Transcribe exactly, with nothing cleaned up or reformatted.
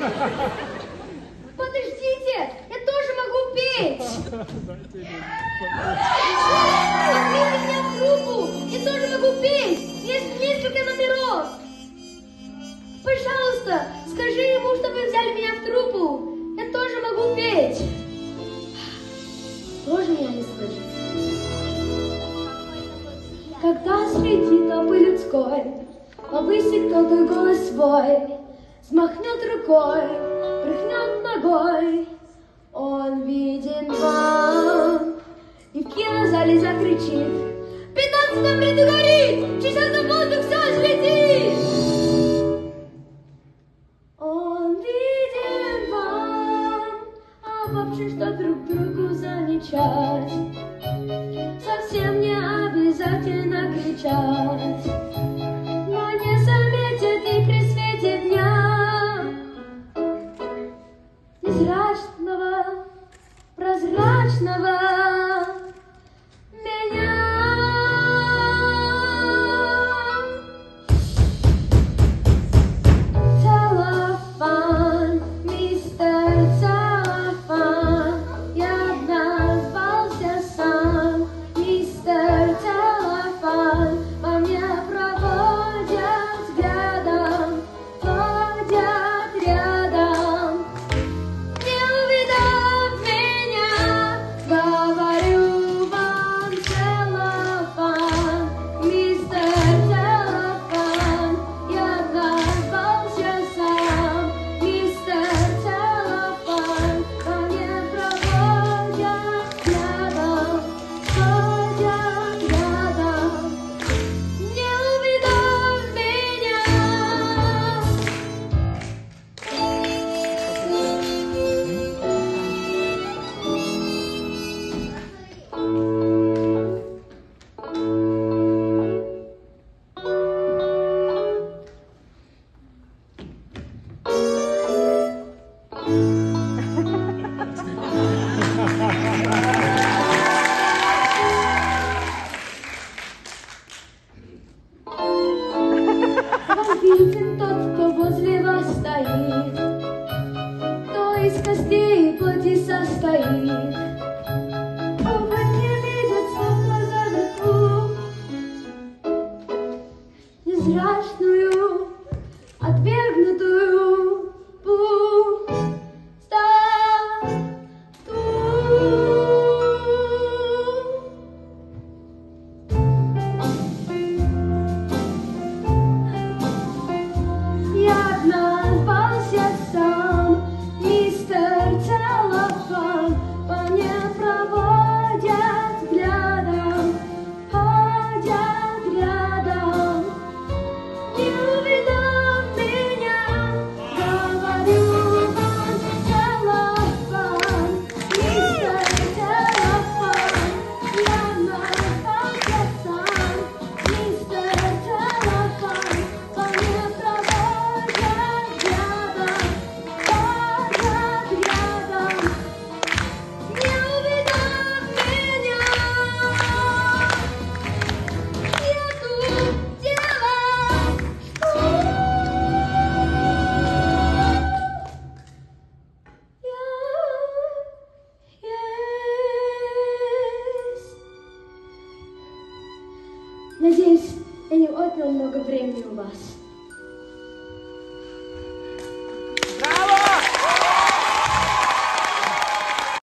Подождите, я тоже могу петь. Возьмите меня в группу, я тоже могу петь. Есть несколько номеров. Пожалуйста, скажи ему, чтобы взяли меня в труппу. Я тоже могу петь. Тоже меня не слышит. Когда среди толпы людской повысит кто-то голос свой, взмахнет рукой, прыгнет ногой, он виден вам и в кинозале закричит: в пятнадцатом ряду горит, сейчас на воздух все взлетит. Он виден вам, а вообще что друг другу замечать, совсем не обязательно кричать, но не заметит и при свете дня незрачного, прозрачного меня. Телефон, мистер Телефон, я назвался сам. Мистер Телефон, по мне проводят взглядом, ходят рядом. Не увидав меня, говорю вам: телефон, мистер Телефон, я назвался сам. Мистер Телефон, по мне проводят взглядом, ходят рядом. Не увидав меня. Вам виден тот, кто возле вас стоит, кто из костей